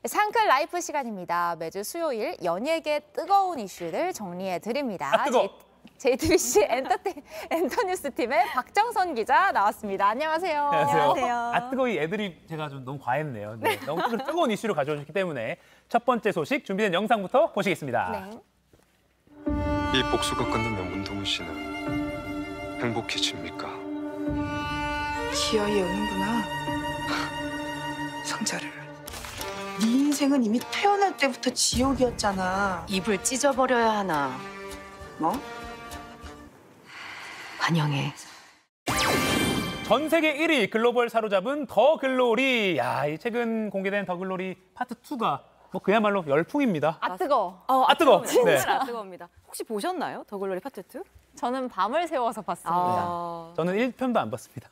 상클 라이프 시간입니다. 매주 수요일 연예계 뜨거운 이슈를 정리해 드립니다. JTBC 엔터뉴스 팀의 박정선 기자 나왔습니다. 안녕하세요. 안녕하세요. 뜨거 이 애드립 제가 좀 너무 과했네요. 네, 너무 뜨거운 이슈를 가져오셨기 때문에 첫 번째 소식 준비된 영상부터 보시겠습니다. 네. 이 복수가 끝나면 문동훈 씨는 행복해집니까? 기어이 오는구나. 성자를. 네 인생은 이미 태어날 때부터 지옥이었잖아. 입을 찢어버려야 하나. 뭐? 환영해. 전 세계 1위 글로벌 사로잡은 더 글로리. 야, 이 최근 공개된 더 글로리 파트 2가 뭐 그야말로 열풍입니다. 아 뜨거. 뜨거. 진짜 네. 뜨겁니다. 혹시 보셨나요? 더 글로리 파트 2? 저는 밤을 새워서 봤습니다. 저는 1편도 안 봤습니다.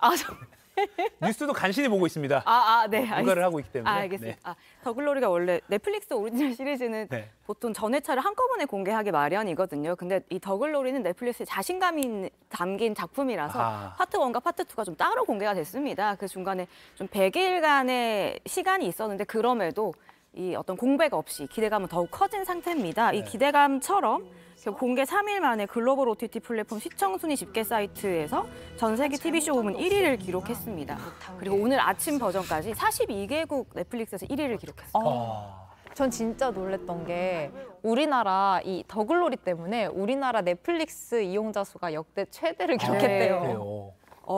뉴스도 간신히 보고 있습니다. 네. 육아를 하고 있기 때문에. 알겠습니다. 더 글로리가 원래 넷플릭스 오리지널 시리즈는 보통 전회차를 한꺼번에 공개하기 마련이거든요. 근데 이 더 글로리는 넷플릭스에 자신감이 담긴 작품이라서 파트 1과 파트 2가 좀 따로 공개가 됐습니다. 그 중간에 좀 100일간의 시간이 있었는데 그럼에도 이 어떤 공백 없이 기대감은 더욱 커진 상태입니다. 이 기대감처럼 공개 3일 만에 글로벌 OTT 플랫폼 시청 순위 집계 사이트에서 전 세계 TV쇼 부문 1위를 기록했습니다. 그리고 오늘 아침 버전까지 42개국 넷플릭스에서 1위를 기록했어요. 전 진짜 놀랬던 게 우리나라 이 더 글로리 때문에 우리나라 넷플릭스 이용자 수가 역대 최대를 기록했대요.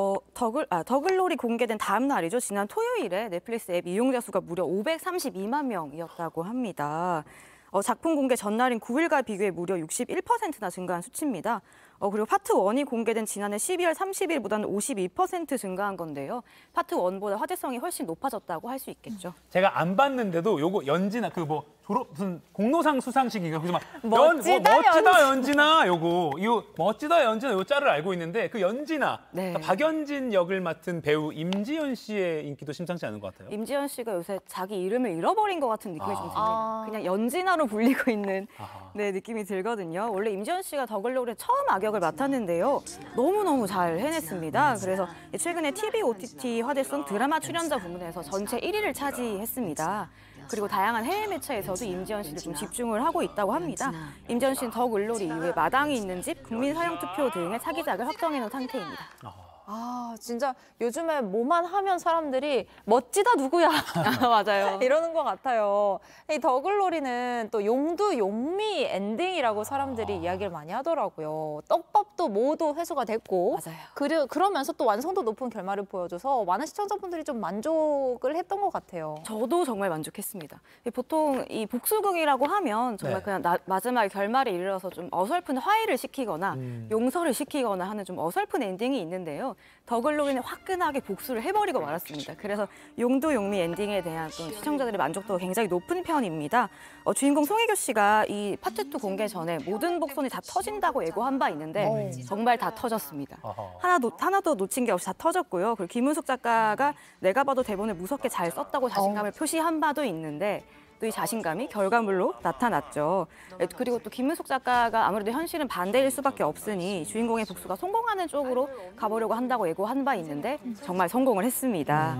더 글로리 공개된 다음 날이죠. 지난 토요일에 넷플릭스 앱 이용자 수가 무려 532만 명이었다고 합니다. 작품 공개 전날인 9일과 비교해 무려 61%나 증가한 수치입니다. 그리고 파트 1이 공개된 지난해 12월 30일보다는 52% 증가한 건데요. 파트 1보다 화제성이 훨씬 높아졌다고 할 수 있겠죠. 제가 안 봤는데도 요거 연진아 무슨 공로상 수상식인가 그래서 막 멋지다 연진아 이거 멋지다 연진아 요 짤을 알고 있는데 그 연진아 그러니까 박연진 역을 맡은 배우 임지연 씨의 인기도 심상치 않은 것 같아요. 임지연 씨가 요새 자기 이름을 잃어버린 것 같은 느낌이 좀 듭니다. 그냥 연진아로 불리고 있는 느낌이 들거든요. 원래 임지연 씨가 더 글로리에 처음 악역을 맡았는데요. 너무너무 잘 해냈습니다. 그래서 최근에 TV, OTT 화제성 드라마 출연자 부문에서 전체 1위를 차지했습니다. 그리고 다양한 해외 매체에서도 임지연 씨를 좀 집중을 하고 있다고 합니다. 임지연 씨는 더 글로리 이후에 마당이 있는 집, 국민사형투표 등의 차기작을 확정해놓은 상태입니다. 진짜 요즘에 뭐만 하면 사람들이 멋지다 누구야 맞아요. 이러는 것 같아요. 이 더 글로리는 또 용두 용미 엔딩이라고 사람들이 이야기를 많이 하더라고요. 떡밥도 모두 회수가 됐고 그러면서 또 완성도 높은 결말을 보여줘서 많은 시청자분들이 좀 만족을 했던 것 같아요. 저도 정말 만족했습니다. 보통 이 복수극이라고 하면 정말 그냥 마지막 결말에 이르러서 좀 어설픈 화해를 시키거나 용서를 시키거나 하는 좀 어설픈 엔딩이 있는데요. 더 글로리는 화끈하게 복수를 해버리고 말았습니다. 그래서 용두 용미 엔딩에 대한 또 시청자들의 만족도가 굉장히 높은 편입니다. 주인공 송혜교 씨가 이 파트 2 공개 전에 모든 복선이 다 터진다고 예고한 바 있는데 정말 다 터졌습니다. 하나도 놓친 게 없이 다 터졌고요. 그리고 김은숙 작가가 내가 봐도 대본을 무섭게 잘 썼다고 자신감을 표시한 바도 있는데 또 이 자신감이 결과물로 나타났죠. 그리고 또 김은숙 작가가 아무래도 현실은 반대일 수밖에 없으니 주인공의 복수가 성공하는 쪽으로 가보려고 한다고 예고한 바 있는데 정말 성공을 했습니다.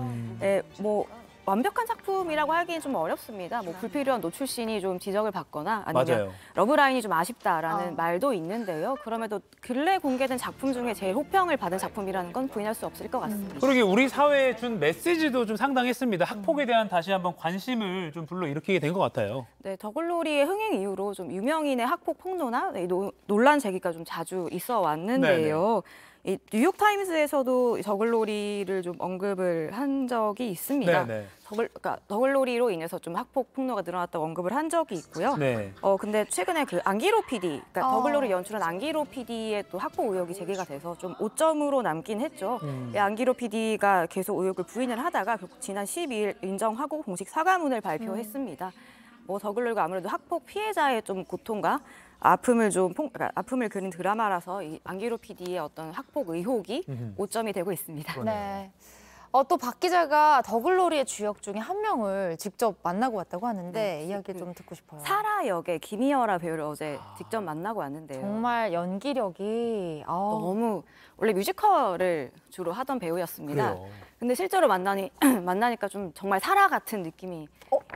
완벽한 작품이라고 하기엔 좀 어렵습니다. 불필요한 노출씬이 좀 지적을 받거나 아니면 러브라인이 좀 아쉽다라는 말도 있는데요. 그럼에도 근래 공개된 작품 중에 제일 호평을 받은 작품이라는 건 부인할 수 없을 것 같습니다. 그러게 우리 사회에 준 메시지도 좀 상당했습니다. 학폭에 대한 다시 한번 관심을 좀 불러일으키게 된 것 같아요. 네, 더 글로리의 흥행 이후로 좀 유명인의 학폭 폭로나 논란 제기가 좀 자주 있어 왔는데요. 이 뉴욕타임스에서도 더 글로리를 좀 언급을 한 적이 있습니다. 더 글로리로 인해서 좀 학폭 폭로가 늘어났다고 언급을 한 적이 있고요. 근데 최근에 그 안기로 PD, 더 글로리 연출한 안기로 PD의 또 학폭 의혹이 제기가 돼서 좀 오점으로 남긴 했죠. 안기로 PD가 계속 의혹을 부인을 하다가 결국 지난 12일 인정하고 공식 사과문을 발표했습니다. 더 글로리가 아무래도 학폭 피해자의 좀 고통과 아픔을 그린 드라마라서 이 안기로 PD의 어떤 학폭 의혹이 오점이 되고 있습니다. 또 박 기자가 더 글로리의 주역 중에 한 명을 직접 만나고 왔다고 하는데 이야기 좀 듣고 싶어요. 사라 역의 김희어라 배우를 어제 직접 만나고 왔는데요. 정말 연기력이 너무 원래 뮤지컬을 주로 하던 배우였습니다. 근데 실제로 만나니까 좀 정말 사라 같은 느낌이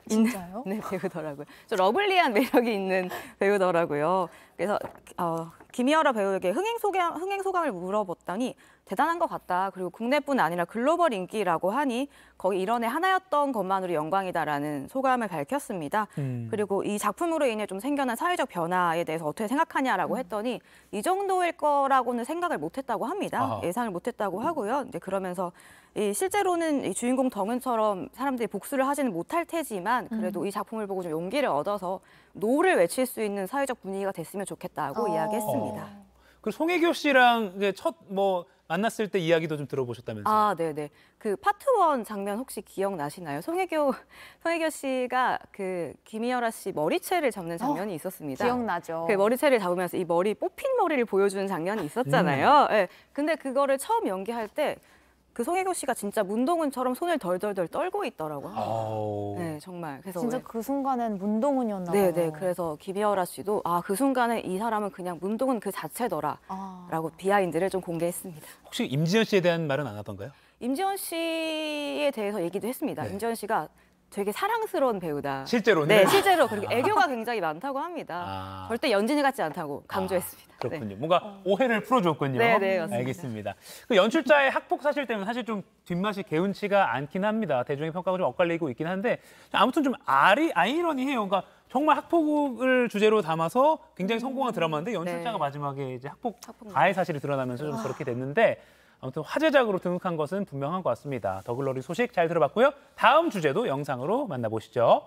있는 진짜요? 네, 배우더라고요. 좀 러블리한 매력이 있는 배우더라고요. 그래서 김희열아 배우에게 흥행 소감을 물어봤더니 대단한 것 같다. 그리고 국내뿐 아니라 글로벌 인기라고 하니 거의 일원의 하나였던 것만으로 영광이다라는 소감을 밝혔습니다. 그리고 이 작품으로 인해 좀 생겨난 사회적 변화에 대해서 어떻게 생각하냐라고 했더니 이 정도일 거라고는 생각을 못했다고 합니다. 아하. 예상을 못했다고 하고요. 이제 그러면서 실제로는 이 주인공 덩은처럼 사람들이 복수를 하지는 못할 테지만 그래도 이 작품을 보고 좀 용기를 얻어서 노를 외칠 수 있는 사회적 분위기가 됐으면 좋겠다고 이야기했습니다. 그리고 송혜교 씨랑 이제 첫 만났을 때 이야기도 좀 들어보셨다면서요? 아, 네네. 그 파트 1 장면 혹시 기억나시나요? 송혜교 씨가 그 김희열아 씨 머리채를 잡는 장면이 있었습니다. 기억나죠. 그 머리채를 잡으면서 이 머리 뽑힌 머리를 보여주는 장면이 있었잖아요. 네. 근데 그거를 처음 연기할 때 그 송혜교 씨가 진짜 문동은처럼 손을 덜덜덜 떨고 있더라고요. 아우. 네, 정말. 그래서 진짜 그 순간엔 문동은이었나 봐요. 네네. 그래서 김희열아 씨도 그 순간에 이 사람은 그냥 문동은 그 자체더라라고 비하인드를 좀 공개했습니다. 혹시 임지연 씨에 대한 말은 안 하던가요? 임지연 씨에 대해서 얘기도 했습니다. 네. 임지연 씨가 되게 사랑스러운 배우다. 실제로는? 네, 실제로. 그리고 애교가 굉장히 많다고 합니다. 절대 연진이 같지 않다고 강조했습니다. 그렇군요. 뭔가 오해를 풀어줬군요. 네, 네, 맞습니다. 알겠습니다. 그 연출자의 학폭 사실 때문에 사실 좀 뒷맛이 개운치가 않긴 합니다. 대중의 평가가 좀 엇갈리고 있긴 한데 아무튼 좀 아이러니해요. 그러니까 정말 학폭을 주제로 담아서 굉장히 성공한 드라마인데 연출자가 네. 마지막에 이제 학폭 가해 사실이 드러나면서 좀 그렇게 됐는데 아무튼 화제작으로 등극한 것은 분명한 것 같습니다. 더글로리 소식 잘 들어봤고요. 다음 주제도 영상으로 만나보시죠.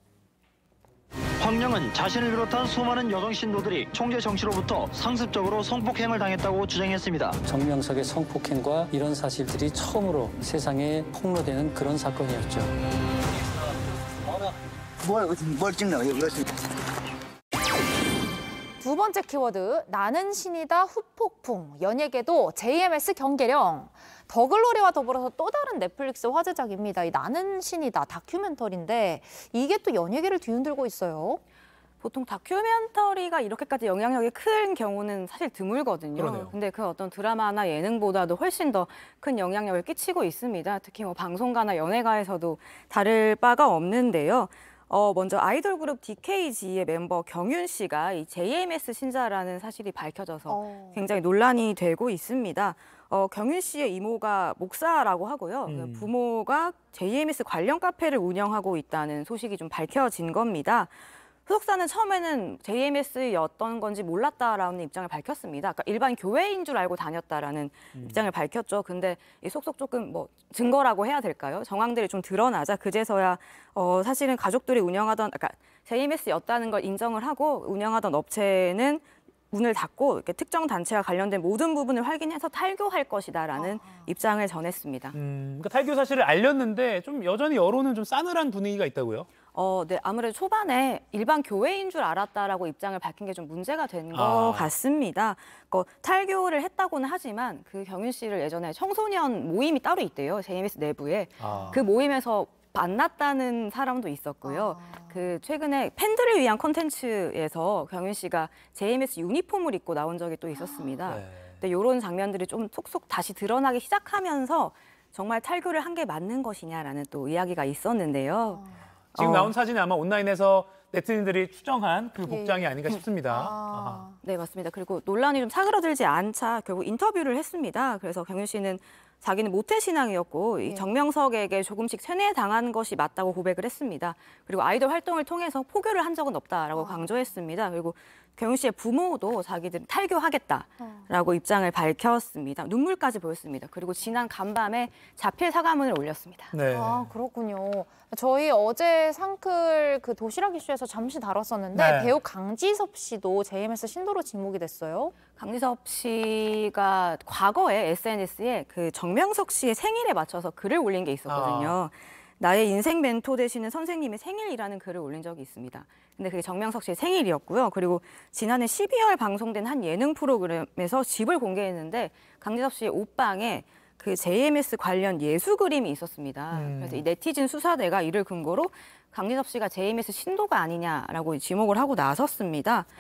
황령은 자신을 비롯한 수많은 여성 신도들이 총재 정 씨로부터 상습적으로 성폭행을 당했다고 주장했습니다. 정명석의 성폭행과 이런 사실들이 처음으로 세상에 폭로되는 그런 사건이었죠. 뭘 찍나? 두 번째 키워드, 나는 신이다 후폭풍. 연예계도 JMS 경계령. 더글로리와 더불어서 또 다른 넷플릭스 화제작입니다. 이 나는 신이다 다큐멘터리인데 이게 또 연예계를 뒤흔들고 있어요. 보통 다큐멘터리가 이렇게까지 영향력이 큰 경우는 사실 드물거든요. 그러네요. 근데 그 어떤 드라마나 예능보다도 훨씬 더 큰 영향력을 끼치고 있습니다. 특히 뭐 방송가나 연예가에서도 다를 바가 없는데요. 먼저 아이돌 그룹 DKG의 멤버 경윤 씨가 이 JMS 신자라는 사실이 밝혀져서 굉장히 논란이 되고 있습니다. 경윤 씨의 이모가 목사라고 하고요. 부모가 JMS 관련 카페를 운영하고 있다는 소식이 좀 밝혀진 겁니다. 소속사는 처음에는 JMS였던 건지 몰랐다라는 입장을 밝혔습니다. 그러니까 일반 교회인 줄 알고 다녔다라는 입장을 밝혔죠. 근데 이 속속 조금 증거라고 해야 될까요? 정황들이 좀 드러나자 그제서야 사실은 가족들이 운영하던, 그러니까 JMS였다는 걸 인정을 하고 운영하던 업체는 문을 닫고 이렇게 특정 단체와 관련된 모든 부분을 확인해서 탈교할 것이다라는 입장을 전했습니다. 그러니까 탈교 사실을 알렸는데 좀 여전히 여론은 좀 싸늘한 분위기가 있다고요? 네, 아무래도 초반에 일반 교회인 줄 알았다라고 입장을 밝힌 게 좀 문제가 된 것 같습니다. 탈교를 했다고는 하지만 그 경윤 씨를 예전에 청소년 모임이 따로 있대요. JMS 내부에. 그 모임에서 만났다는 사람도 있었고요. 그 최근에 팬들을 위한 콘텐츠에서 경윤 씨가 JMS 유니폼을 입고 나온 적이 또 있었습니다. 근데 이런 장면들이 좀 속속 다시 드러나기 시작하면서 정말 탈교를 한 게 맞는 것이냐라는 또 이야기가 있었는데요. 지금 나온 사진이 아마 온라인에서 네티즌들이 추정한 그 복장이 아닌가 싶습니다. 네, 맞습니다. 그리고 논란이 좀 사그러들지 않자 결국 인터뷰를 했습니다. 그래서 경윤 씨는 자기는 모태신앙이었고 이 정명석에게 조금씩 세뇌당한 것이 맞다고 고백을 했습니다. 그리고 아이돌 활동을 통해서 포교를 한 적은 없다라고 강조했습니다. 그리고 경윤 씨의 부모도 자기들은 탈교하겠다라고 입장을 밝혔습니다. 눈물까지 보였습니다. 그리고 지난 간밤에 자필 사과문을 올렸습니다. 네. 그렇군요. 저희 어제 상클 그 도시락 이슈에서 잠시 다뤘었는데 네. 배우 강지섭 씨도 JMS 신도로 지목이 됐어요. 강지섭 씨가 과거에 SNS에 그 정명석 씨의 생일에 맞춰서 글을 올린 게 있었거든요. 나의 인생 멘토 되시는 선생님의 생일이라는 글을 올린 적이 있습니다. 근데 그게 정명석 씨의 생일이었고요. 그리고 지난해 12월 방송된 한 예능 프로그램에서 집을 공개했는데 강지섭 씨의 옷방에 그 JMS 관련 예수 그림이 있었습니다. 그래서 이 네티즌 수사대가 이를 근거로 강지섭 씨가 JMS 신도가 아니냐라고 지목을 하고 나섰습니다.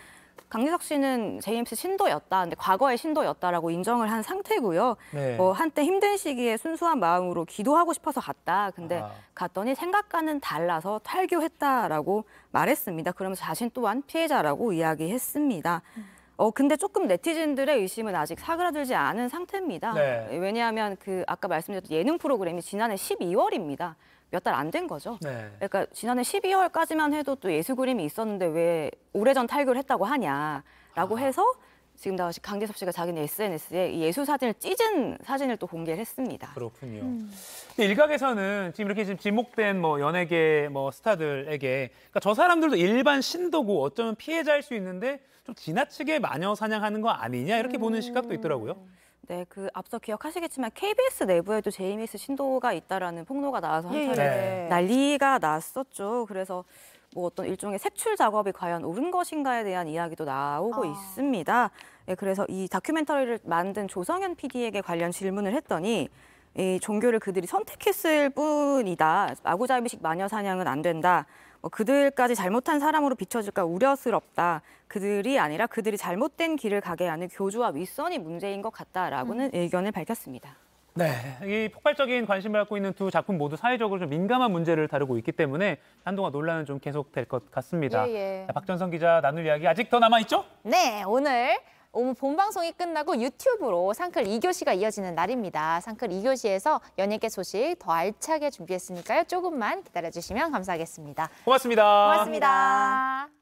강지석 씨는 제임스 신도였다. 근데 과거의 신도였다라고 인정을 한 상태고요. 네. 한때 힘든 시기에 순수한 마음으로 기도하고 싶어서 갔다. 근데 갔더니 생각과는 달라서 탈교했다라고 말했습니다. 그러면서 자신 또한 피해자라고 이야기했습니다. 근데 조금 네티즌들의 의심은 아직 사그라들지 않은 상태입니다. 네. 왜냐하면 아까 말씀드렸던 예능 프로그램이 지난해 12월입니다. 몇 달 안 된 거죠. 네. 그러니까 지난해 12월까지만 해도 또 예수 그림이 있었는데 왜 오래전 탈교를 했다고 하냐라고 해서 지금 다시 강재섭 씨가 자기네 SNS에 이 예수 사진을 찢은 사진을 또 공개를 했습니다. 그렇군요. 근데 일각에서는 지금 이렇게 지목된 연예계 스타들에게 그러니까 저 사람들도 일반 신도고 어쩌면 피해자일 수 있는데 좀 지나치게 마녀 사냥하는 거 아니냐 이렇게 보는 시각도 있더라고요. 네, 앞서 기억하시겠지만 KBS 내부에도 제이미스 신도가 있다라는 폭로가 나와서 한차례 네. 난리가 났었죠. 그래서 어떤 일종의 색출 작업이 과연 옳은 것인가에 대한 이야기도 나오고 있습니다. 네, 그래서 이 다큐멘터리를 만든 조성현 PD에게 관련 질문을 했더니 이 종교를 그들이 선택했을 뿐이다. 아구자비식 마녀 사냥은 안 된다. 그들까지 잘못한 사람으로 비춰질까 우려스럽다. 그들이 아니라 그들이 잘못된 길을 가게 하는 교주와 윗선이 문제인 것 같다라고는 의견을 밝혔습니다. 네, 이 폭발적인 관심을 갖고 있는 두 작품 모두 사회적으로 좀 민감한 문제를 다루고 있기 때문에 한동안 논란은 좀 계속될 것 같습니다. 예. 자, 박전성 기자 나눌 이야기 아직 더 남아있죠? 네, 오늘 본방송이 끝나고 유튜브로 상클 2교시가 이어지는 날입니다. 상클 2교시에서 연예계 소식 더 알차게 준비했으니까요. 조금만 기다려주시면 감사하겠습니다. 고맙습니다. 고맙습니다.